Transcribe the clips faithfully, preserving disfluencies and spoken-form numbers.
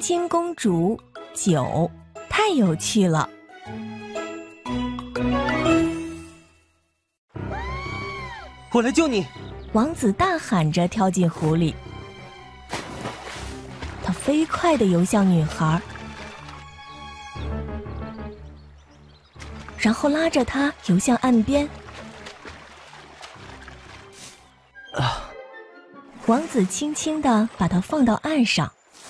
轻公主九，太有趣了。 我来救你！ 王子大喊着跳进湖里，他飞快地游向女孩，然后拉着她游向岸边。 啊！ 王子轻轻地把她放到岸上，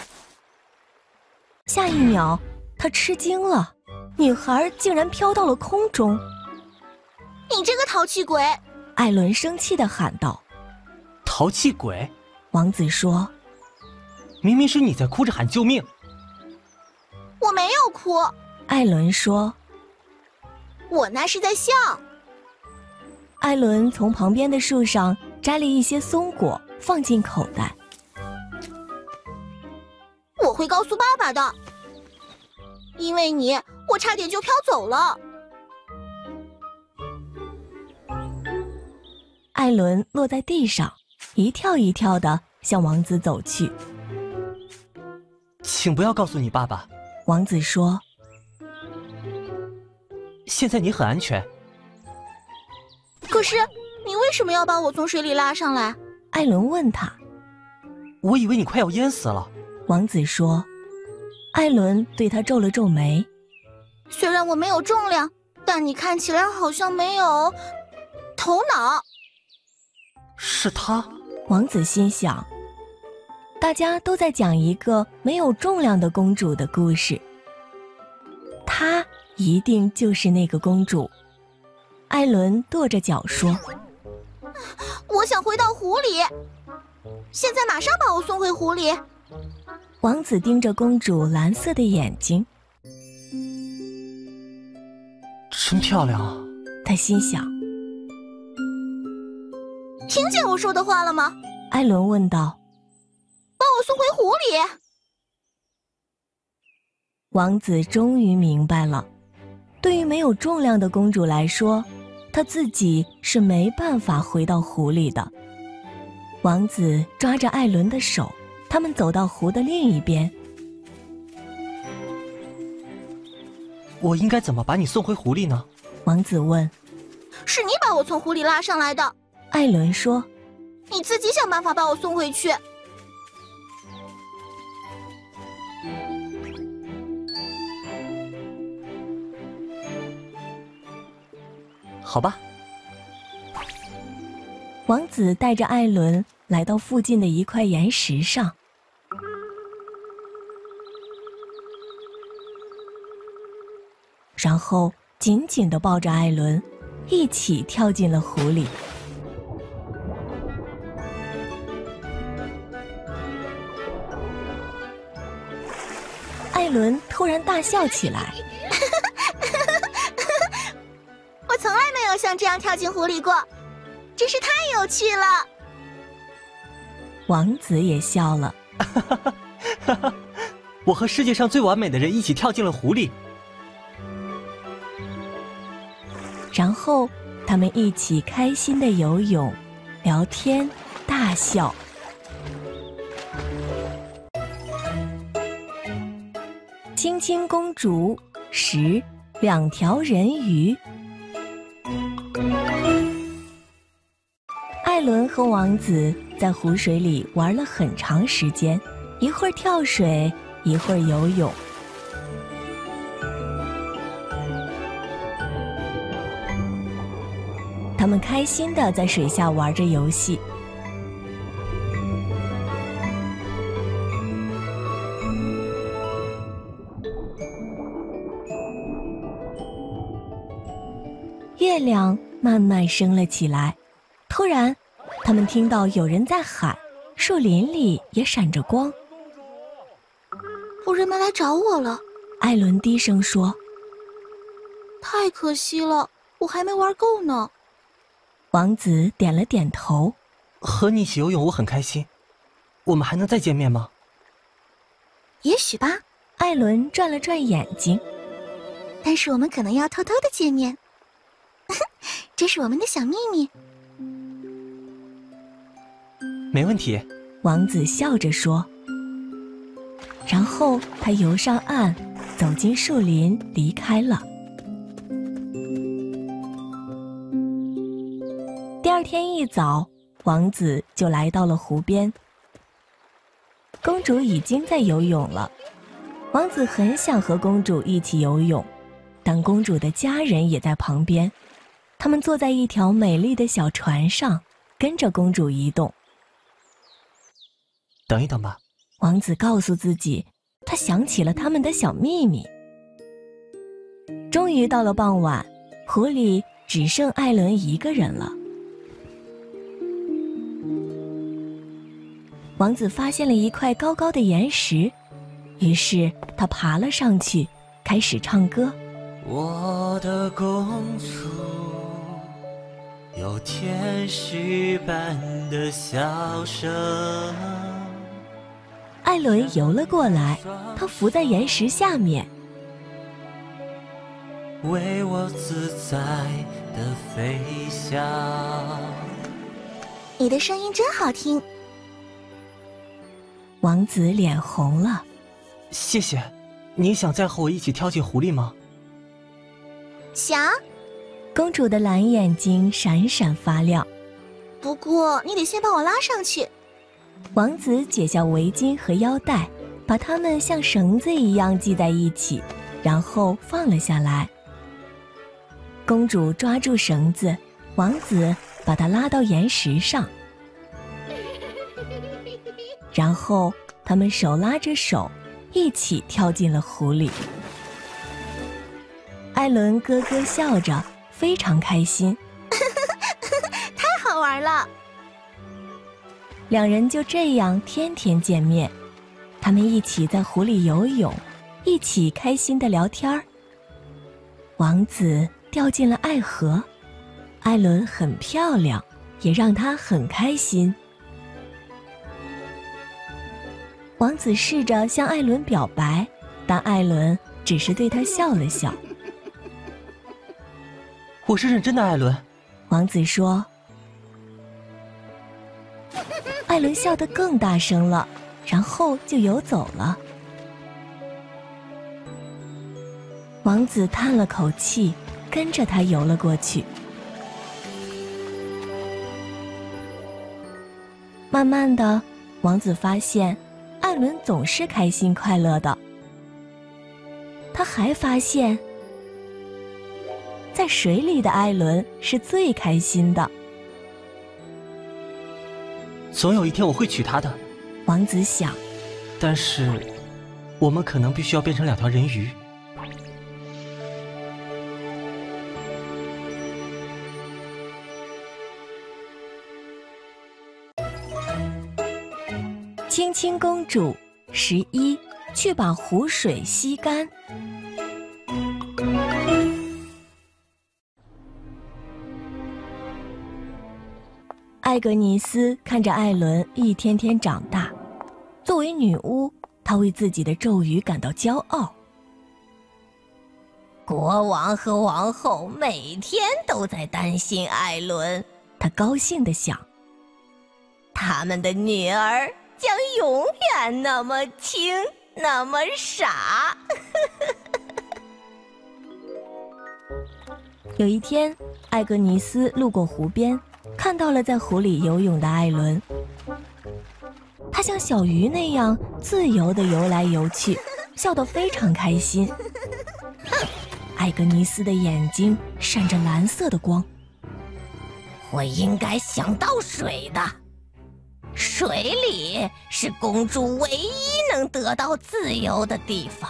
下一秒，他吃惊了，女孩竟然飘到了空中。 你这个淘气鬼！ 艾伦生气地喊道。 淘气鬼！ 王子说。 明明是你在哭着喊救命。 我没有哭。 艾伦说。 我那是在笑。 艾伦从旁边的树上摘了一些松果，放进口袋。 我会告诉爸爸的，因为你，我差点就飘走了。 艾伦落在地上，一跳一跳地向王子走去。 请不要告诉你爸爸。 王子说。 现在你很安全。 可是，你为什么要把我从水里拉上来？ 艾伦问他。 我以为你快要淹死了。 王子说。艾伦对他皱了皱眉。 虽然我没有重量，但你看起来好像没有头脑。 是他？ 王子心想，大家都在讲一个没有重量的公主的故事，她一定就是那个公主。艾伦跺着脚说。 我想回到湖里，现在马上把我送回湖里。 王子盯着公主蓝色的眼睛。 真漂亮啊， 他心想。 听见我说的话了吗？ 艾伦问道。 把我送回湖里。 王子终于明白了，对于没有重量的公主来说，她自己是没办法回到湖里的。王子抓着艾伦的手，他们走到湖的另一边。 我应该怎么把你送回湖里呢？ 王子问。 是你把我从湖里拉上来的。 艾伦说。 你自己想办法把我送回去。 好吧。 王子带着艾伦来到附近的一块岩石上。然后紧紧地抱着艾伦，一起跳进了湖里。艾伦突然大笑起来。 我从来没有像这样跳进湖里过，真是太有趣了。 王子也笑了。 我和世界上最完美的人一起跳进了湖里。 然后他们一起开心地游泳、聊天、大笑。轻轻公主十，两条人鱼。艾伦和王子在湖水里玩了很长时间，一会儿跳水，一会儿游泳。他们开心地在水下玩着游戏。月亮慢慢升了起来，突然，他们听到有人在喊，树林里也闪着光。 有人们来找我了。 艾伦低声说。 太可惜了，我还没玩够呢。 王子点了点头。 和你一起游泳我很开心，我们还能再见面吗？ 也许吧。 艾伦转了转眼睛。 但是我们可能要偷偷的见面。这是我们的小秘密。 没问题。 王子笑着说。 然后他游上岸，走进树林，离开了。第二天一早，王子就来到了湖边。公主已经在游泳了，王子很想和公主一起游泳，但公主的家人也在旁边，他们坐在一条美丽的小船上，跟着公主移动。 等一等吧， 王子告诉自己，他想起了他们的小秘密。终于到了傍晚，湖里只剩艾伦一个人了。王子发现了一块高高的岩石，于是他爬了上去，开始唱歌。 我的公主有天使般的笑声。 艾伦游了过来，他伏在岩石下面， 为我自在的飞翔。 你的声音真好听。 王子脸红了。 谢谢。你想再和我一起跳进湖里吗？ 想。 公主的蓝眼睛闪闪发亮。 不过你得先把我拉上去。 王子解下围巾和腰带，把它们像绳子一样系在一起，然后放了下来。公主抓住绳子，王子把她拉到岩石上，然后他们手拉着手，一起跳进了湖里。艾伦咯咯笑着，非常开心。 太好玩了。 两人就这样天天见面，他们一起在湖里游泳，一起开心地聊天儿。王子掉进了爱河，艾伦很漂亮，也让他很开心。王子试着向艾伦表白，但艾伦只是对他笑了笑。 我是认真的，艾伦。 王子说。艾伦笑得更大声了，然后就游走了。王子叹了口气，跟着他游了过去。慢慢的，王子发现艾伦总是开心快乐的。他还发现，在水里的艾伦是最开心的。 总有一天我会娶她的， 王子想。 但是我们可能必须要变成两条人鱼。 轻轻公主十一，去把湖水吸干。艾格尼斯看着艾伦一天天长大，作为女巫，她为自己的咒语感到骄傲。国王和王后每天都在担心艾伦，她高兴地想，他们的女儿将永远那么轻，那么傻。有一天，艾格尼斯路过湖边，看到了在湖里游泳的艾伦。他像小鱼那样自由地游来游去，笑得非常开心。艾格尼斯的眼睛闪着蓝色的光。我应该想到水的，水里是公主唯一能得到自由的地方。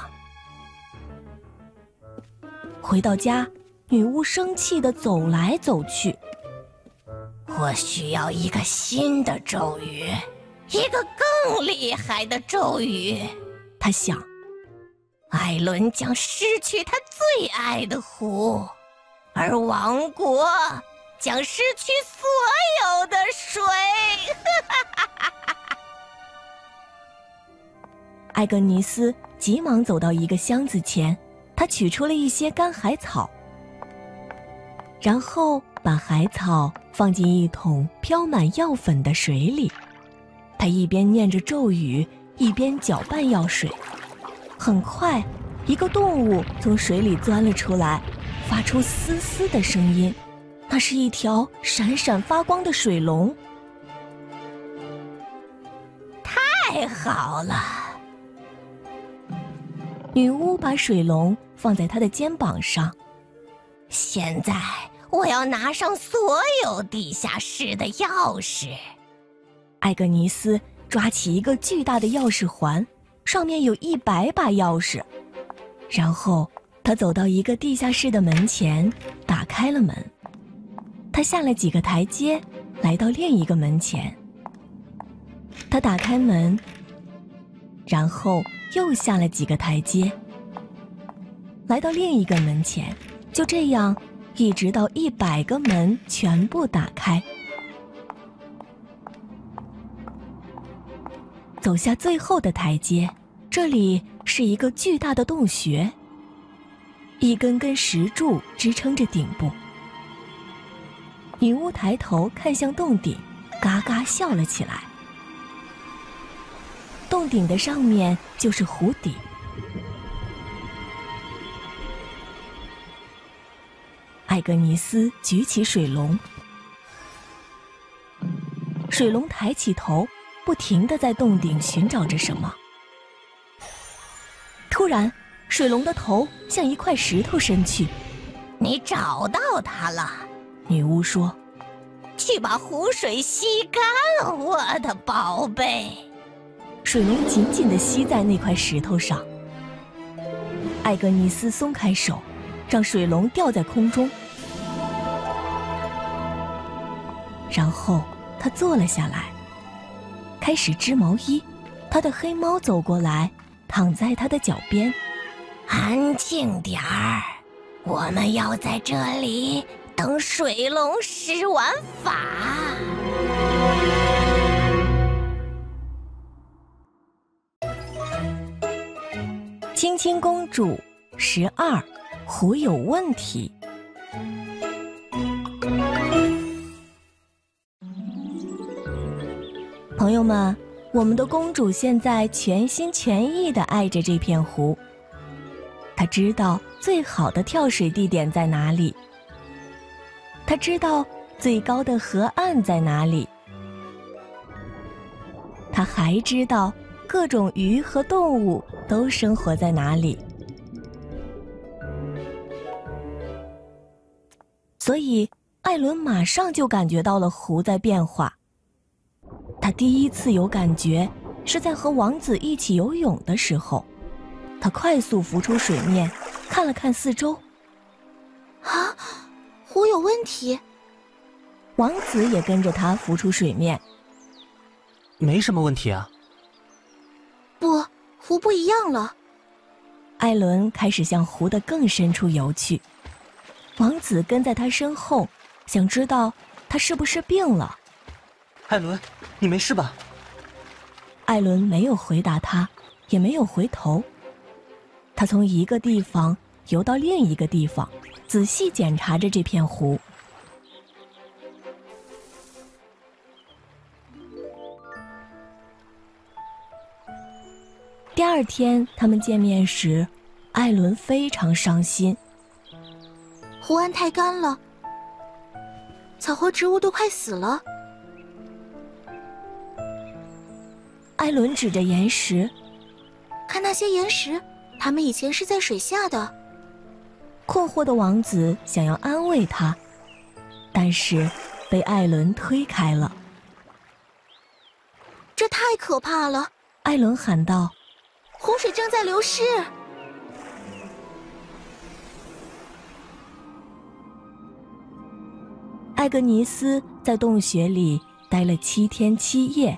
回到家，女巫生气地走来走去。我需要一个新的咒语，一个更厉害的咒语，她想。艾伦将失去他最爱的湖，而王国将失去所有的水。艾格尼斯急忙走到一个箱子前，他取出了一些干海草，然后把海草放进一桶飘满药粉的水里。他一边念着咒语， 一边搅拌药水。很快，一个动物从水里钻了出来，发出嘶嘶的声音，那是一条闪闪发光的水龙。 太好了！ 女巫把水龙放在她的肩膀上。 现在我要拿上所有地下室的钥匙。 艾格尼斯抓起一个巨大的钥匙环，上面有一百把钥匙。然后他走到一个地下室的门前，打开了门。他下了几个台阶，来到另一个门前。他打开门，然后又下了几个台阶，来到另一个门前。就这样，一直到一百个门全部打开。走下最后的台阶，这里是一个巨大的洞穴，一根根石柱支撑着顶部。女巫抬头看向洞顶，嘎嘎笑了起来。洞顶的上面就是湖底。艾格尼斯举起水龙，水龙抬起头，不停地在洞顶寻找着什么。突然，水龙的头向一块石头伸去。 你找到它了， 女巫说。 去把湖水吸干，我的宝贝。 水龙紧紧地吸在那块石头上。艾格尼斯松开手，让水龙吊在空中。然后他坐了下来，开始织毛衣。他的黑猫走过来，躺在他的脚边。 安静点儿，我们要在这里等水龙施完法。 青青公主十二，湖有问题。朋友们，我们的公主现在全心全意地爱着这片湖。她知道最好的跳水地点在哪里，她知道最高的河岸在哪里，她还知道各种鱼和动物都生活在哪里。所以，艾伦马上就感觉到了湖在变化。他第一次有感觉是在和王子一起游泳的时候。他快速浮出水面，看了看四周。 啊，湖有问题！ 王子也跟着他浮出水面。 没什么问题啊。 不，湖不一样了。 艾伦开始向湖的更深处游去。王子跟在他身后，想知道他是不是病了。 艾伦，你没事吧？ 艾伦没有回答他，也没有回头。他从一个地方游到另一个地方，仔细检查着这片湖。第二天他们见面时，艾伦非常伤心。 湖岸太干了，草和植物都快死了。 艾伦指着岩石， 看那些岩石，它们以前是在水下的。 困惑的王子想要安慰他，但是被艾伦推开了。 这太可怕了！ 艾伦喊道：“ 湖水正在流失！” 艾格尼斯在洞穴里待了七天七夜。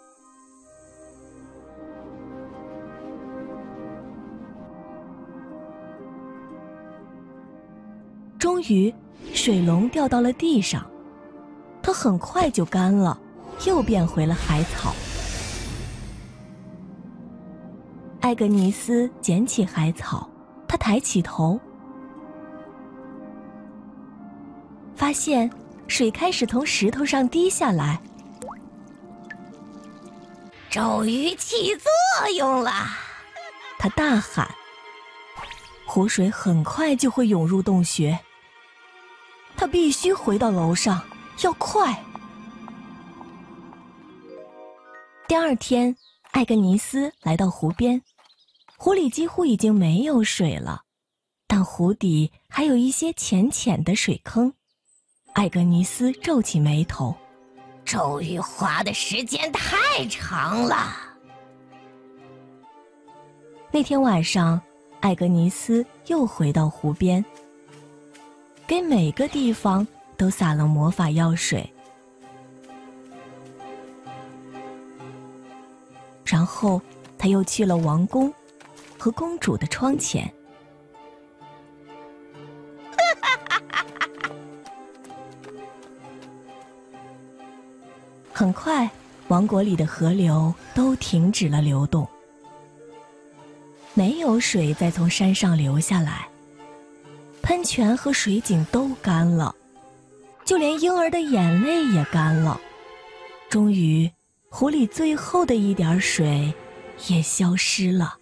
终于，水龙掉到了地上，它很快就干了，又变回了海草。艾格尼斯捡起海草，他抬起头，发现水开始从石头上滴下来。 咒语起作用了！ 他大喊。湖水很快就会涌入洞穴，他必须回到楼上，要快。第二天，艾格尼斯来到湖边，湖里几乎已经没有水了，但湖底还有一些浅浅的水坑。艾格尼斯皱起眉头， 咒语花的时间太长了。 那天晚上，艾格尼斯又回到湖边，给每个地方都撒了魔法药水，然后他又去了王宫和公主的窗前。很快，王国里的河流都停止了流动，没有水再从山上流下来，喷泉和水井都干了，就连婴儿的眼泪也干了。终于，湖里最后的一点水也消失了。